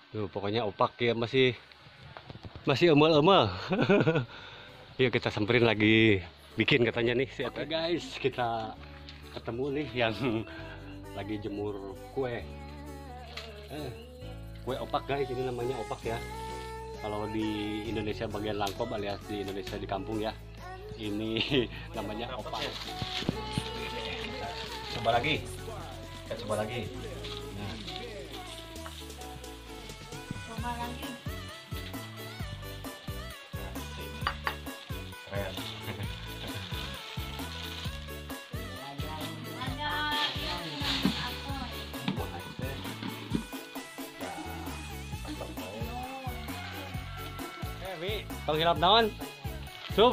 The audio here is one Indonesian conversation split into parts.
Tuh pokoknya opak ya masih emel-emel. Yuk kita samperin lagi bikin katanya nih. Oke guys, kita ketemu nih yang lagi jemur kue. Kue opak guys, ini namanya opak ya. Kalau di Indonesia bagian Langkob alias di Indonesia di kampung ya. Ini namanya opak. Coba lagi. Kita coba lagi. Nah. Coba lagi. Keren. Tong hilap naon? Sup.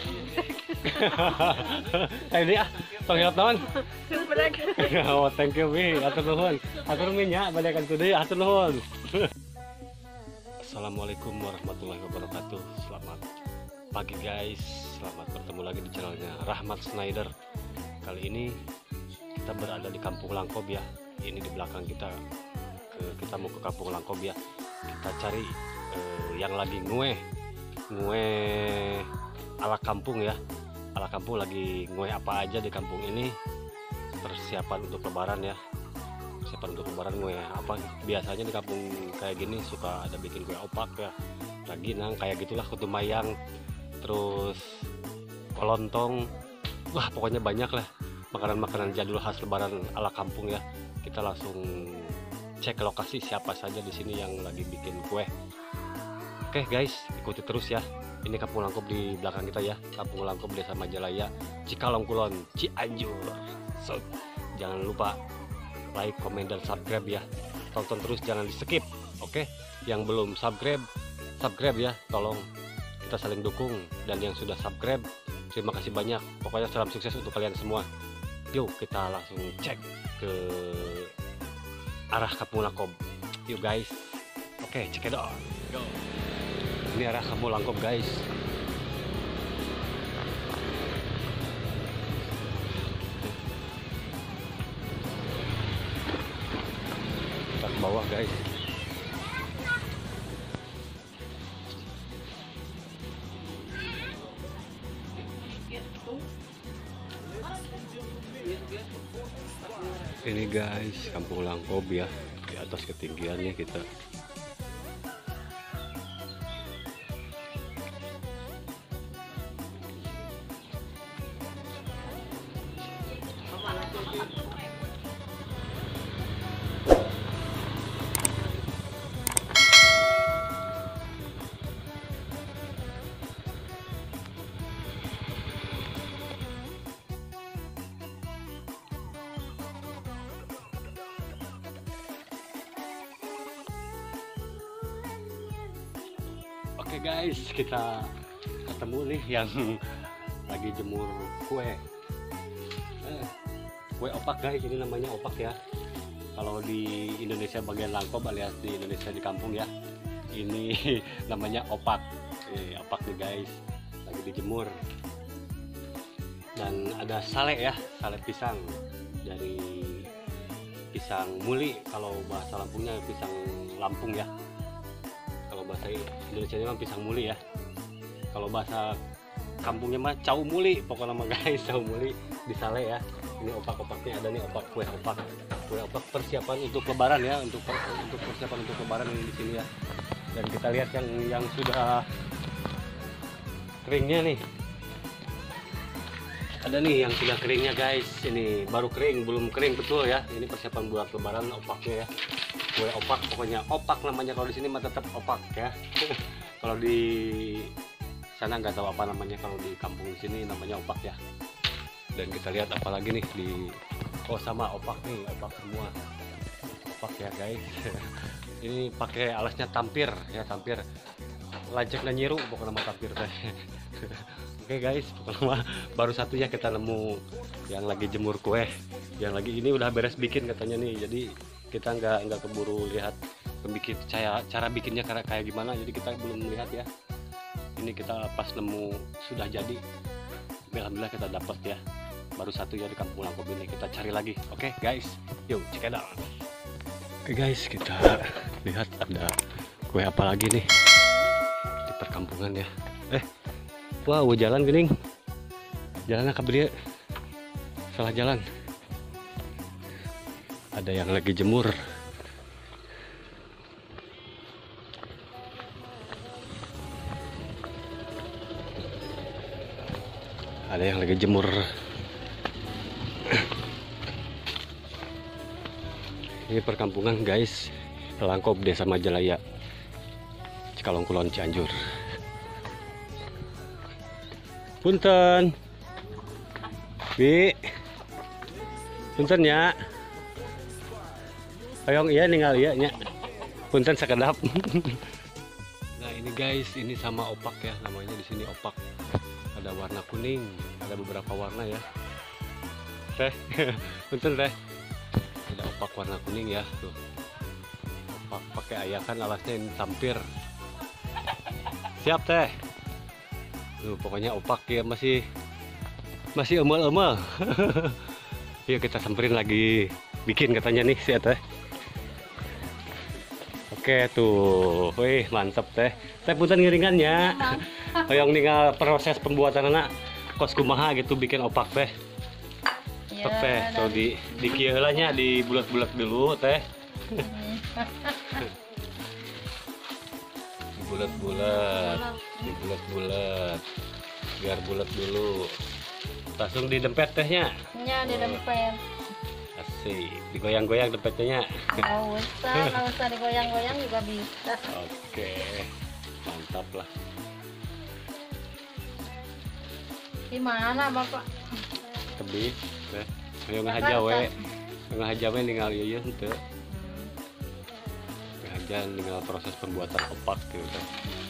Ini tong hilap naon? Sup lagi. Oh, thank you Wi. Atur nuhun. Atur nuhun nya balikan tu deui. Atur nuhun. Assalamualaikum warahmatullahi wabarakatuh. Selamat pagi guys. Selamat bertemu lagi di channelnya Rahmat Snyder. Kali ini kita berada di Kampung Langkob ya. Ini di belakang kita. Kita mau ke Kampung Langkob ya. Kita cari yang lagi ngue ala kampung ya. Ala kampung lagi ngue apa aja di kampung ini. Persiapan untuk lebaran ya. Persiapan untuk lebaran ngue apa. Biasanya di kampung kayak gini suka ada bikin kue opak ya. Raginang kayak gitulah, kutu mayang. Terus kolontong. Wah pokoknya banyak lah makanan-makanan jadul khas lebaran ala kampung ya. Kita langsung cek lokasi siapa saja di sini yang lagi bikin kue. Oke guys, ikuti terus ya. Ini Kampung Langkob di belakang kita ya. Kampung Langkob Desa Majalaya, Cikalong Kulon, Cianjur. So, jangan lupa like, komen, dan subscribe ya. Tonton terus, jangan di skip. Oke, yang belum subscribe ya. Tolong kita saling dukung. Dan yang sudah subscribe, terima kasih banyak. Pokoknya salam sukses untuk kalian semua. Yuk kita langsung cek ke arah Kampung Langkob. Yuk guys. Oke, check it out. Go. Ini arah Kampung Langkob guys. Kita ke bawah guys. Ini guys Kampung Langkob ya. Di atas ketinggiannya kita. Oke guys, kita ketemu nih yang lagi jemur kue. Kue opak guys, ini namanya opak ya. Kalau di Indonesia bagian Langkob alias di Indonesia di kampung ya. Ini namanya opak. Opak nih guys, lagi dijemur. Dan ada sale ya, sale pisang dari pisang muli. Kalau bahasa Lampungnya pisang Lampung ya. Kalau bahasa Indonesia memang pisang muli ya. Kalau bahasa kampungnya mah cau muli, pokoknya mah guys, cau muli di sale ya. Ini opak-opaknya ada nih, opak kue opak. Kue opak persiapan untuk lebaran ya, untuk persiapan untuk lebaran di sini ya. Dan kita lihat yang sudah keringnya nih. Ada nih yang sudah keringnya guys. Ini baru kering, belum kering betul ya. Ini persiapan buat lebaran opaknya ya. Kue opak, pokoknya opak namanya. Kalau di sini mah tetap opak ya. Kalau di sana nggak tahu apa namanya. Kalau di kampung di sini namanya opak ya. Dan kita lihat apa lagi nih di sama opak nih, opak semua. Opak ya guys. Ini pakai alasnya tampir ya, tampir. Lajek dan nyiru pokoknya nama tampir teh. Oke guys, pokoknya baru satu ya kita nemu yang lagi jemur kue. Yang lagi ini udah beres bikin katanya nih. Jadi kita nggak keburu lihat cara bikinnya kayak gimana, jadi kita belum melihat ya. Ini kita pas nemu sudah jadi, alhamdulillah kita dapat ya. Baru satu ya di Kampung Langkob ini, kita cari lagi. Oke guys, yuk check it out. Oke guys, kita Lihat ada kue apa lagi nih di perkampungan ya. Wow, jalan gening. Jalannya kabel salah jalan. Ada yang lagi jemur. Ada yang lagi jemur. Ini perkampungan guys, Telangkop, Desa Majalaya, Cikalong Kulon, Cianjur. Punten, Bi, punten ya. Hayong iya ninggal iya nya. Punten sakedap. Nah ini guys, ini sama opak ya, namanya di sini opak. Ada warna kuning, ada beberapa warna ya. Teh, punten teh. Ada opak warna kuning ya, tuh. Opak pakai ayakan, alasnya ini tampir. Siap teh. Tuh, pokoknya opak ya, masih emel-emel. Yuk kita samperin lagi, bikin katanya nih si teh. Oke tuh, wih mantep teh. Teh punten ngiringannya. Yang tinggal proses pembuatan anak kos kumaha gitu bikin opak teh. Ya, Teh, so di kieulannya di bulat-bulat dulu teh. Dibulat-bulat biar bulat dulu, langsung didempet tehnya ya didempet. asik, digoyang-goyang dempetnya. Nggak usah digoyang-goyang juga bisa. Oke, mantap lah. Di mana Bapak? Tebih teh ayo ngahaja we, ngahaja we tinggal ieu henteu ngahaja, tinggal proses pembuatan opak gitu teh.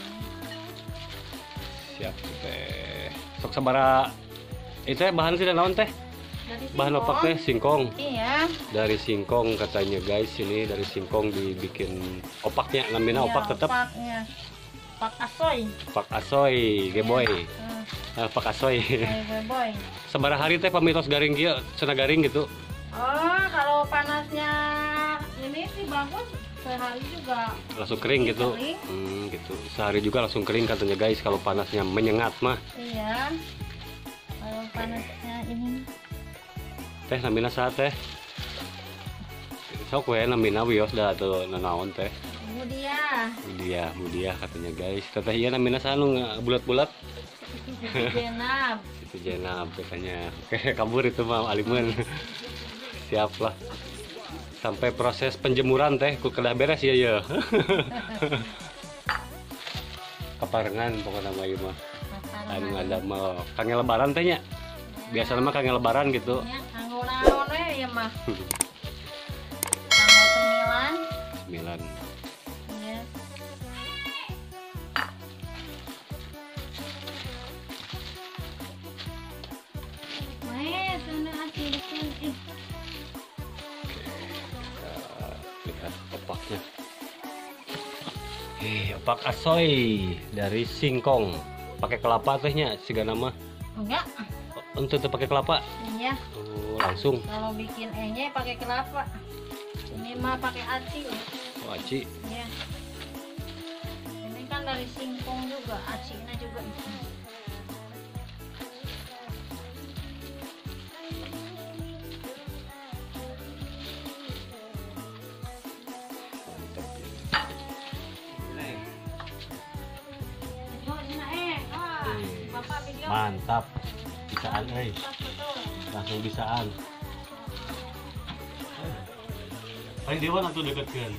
Siap teh. Sok sabaraha itu bahan sih naon teh? Dari Bahan opak teh singkong. Iya. Dari singkong katanya guys, ini dari singkong dibikin opaknya, namanya Iya, opak tetap. opaknya. Opak asoy. Opak asoy, geboy. Opak asoy. Boy. Sabaraha hari teh pamitos garing kieu, cenah garing gitu. Oh, kalau panasnya ini sih bagus, sehari juga Langsung kering gitu. kering. Gitu. Sehari juga langsung kering katanya guys kalau panasnya menyengat mah. Iya. Kalau panasnya ini Teh namina saha teh? Sok we namina wios da teu nanaon teh. Mudia katanya guys. Teteh ieu namina saha nu bulat-bulat? jenab. Itu jenab katanya. Oke, kabur itu mah alimun. Siap lah. Sampai proses penjemuran teh ku kedah beres ya ya. Kaparengan pokoknya mah ieu mah. Anu ngadamel kangen lebaran teh nya. Biasana mah kangen lebaran gitu. Ya, kanggo naon we ya mah. Kanggo cemilan. Cemilan. Iya. Lihat opaknya. Opak asoy dari singkong. Pakai kelapa tehnya siga nama. Enggak. Untuk pakai kelapa. Iya. Oh, langsung. Kalau bikin enye pakai kelapa. Ini mah pakai aci. Oh, aci. Iya. Ini kan dari singkong juga, acinya juga. Mantap. Bisaan euy. Langsung bisaan. Ayo dewan atuh deketkeun.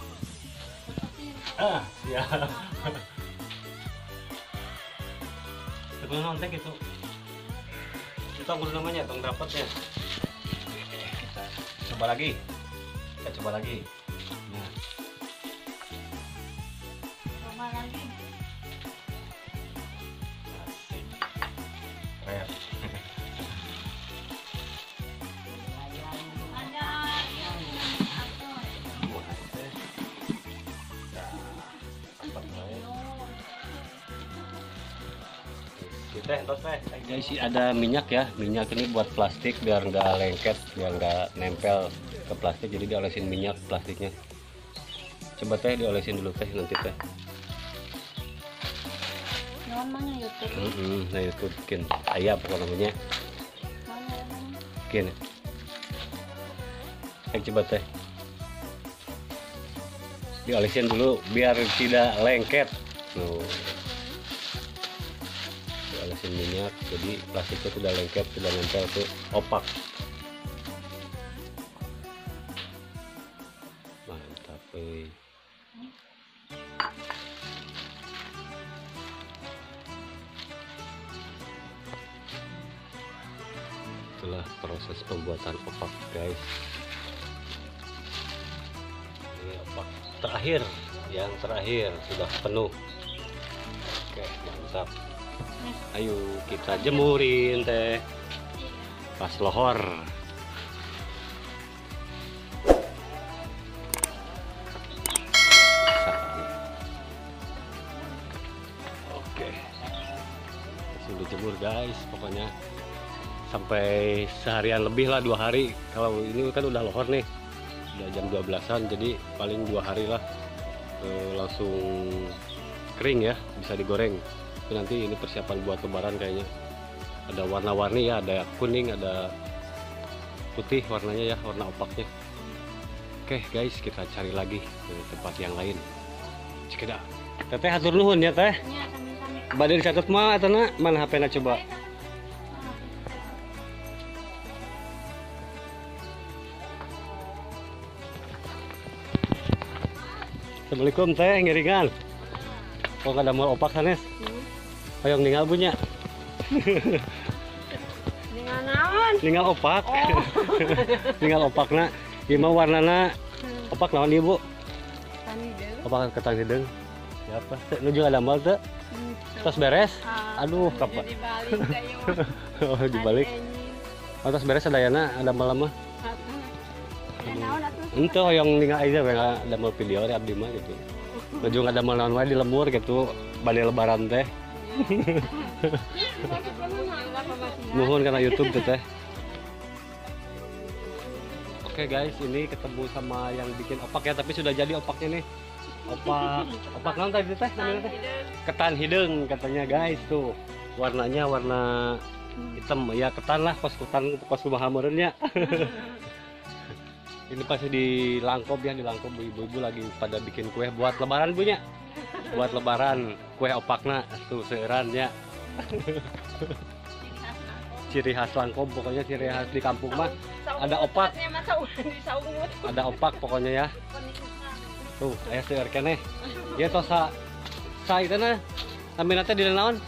Ya. Sebelum nontek itu. Kita kudu namanya tong dapatnya. Kita coba lagi. Nah. Coba lagi. Keren. Guys, ada minyak ya. Minyak ini buat plastik biar nggak lengket, biar nggak nempel ke plastik. Jadi diolesin minyak plastiknya. Coba teh diolesin dulu teh nanti teh. Naon mah YouTube. Nah itu bikin ayam pokoknya namanya. Bikin. Coba teh. Diolesin dulu biar tidak lengket. Diolesin minyak jadi plastiknya sudah lengket, sudah nempel tuh opak. Mantap. Itulah proses pembuatan opak, guys. Ini opak terakhir, yang terakhir sudah penuh. Oke, mantap. Ayo kita jemurin teh pas lohor. Oke, sudah jemur guys, pokoknya sampai seharian lebih lah, 2 hari. Kalau ini kan udah lohor nih, udah jam 12-an, jadi paling 2 hari lah langsung kering ya, bisa digoreng. Tapi nanti ini persiapan buat lebaran kayaknya. Ada warna-warni ya, ada kuning, ada putih warnanya ya, warna opaknya. Oke guys, kita cari lagi ke tempat yang lain. Cekeda. Teteh hatur nuhun ya teh. Nya sami-sami. Badai dicatat mah atana mana HP-na coba. Assalamualaikum teh, ngiringan. Kok nggak ada mau opak sanes? Hayang ninggal punya. Dengan naon? Ninggal opak. Oh. Ninggal opakna. Ieu mah warnana opak naon ieu, Bu? Tani deui. Opak ketang hideung. Ya apa? Nu juga damel teu? Tos beres? Aduh, kapan? Dibalik ka ieu mah. Oh, dibalik. Oh, tos beres sadayana ada malam mah. Naon atuh? Ente hoyong ninggal aja we damel video di abdi mah gitu. Nu juga damel naon wae di lembur gitu, bade lebaran teh. Nuhun karena YouTube tuh teh. Oke guys, ini ketemu sama yang bikin opak ya, tapi sudah jadi opaknya nih. Opak naon tadi teh namanya teh? Ketan hideung katanya guys tuh. Warnanya warna hitam ya, ketan lah, kos kumaha meureun nya. Ini pasti di Langkob ya, di Langkob ibu-ibu lagi pada bikin kue buat lebaran punya. Buat lebaran kue opakna tuh seueuran ya. Ciri khas Langkob pokoknya, ciri khas di kampung mah ada opak. Ada opak pokoknya ya. Tuh, aya seueur keneh. Ya tos sa itana namina teh dina naon?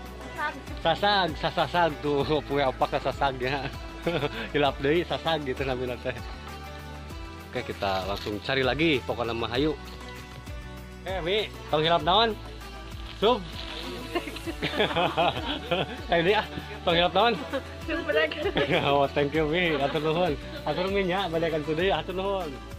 Sasag tuh kue opak sasag ya. Hilap deui sasag gitu namina teh. Oke, kita langsung cari lagi pokoknya mah hayu. Mi, tong hilap naon? Sub. Ini tong hilap naon? Oh, thank you Mi, atur nuhun. Atur Mi nya balikan tu deui, atur nuhun.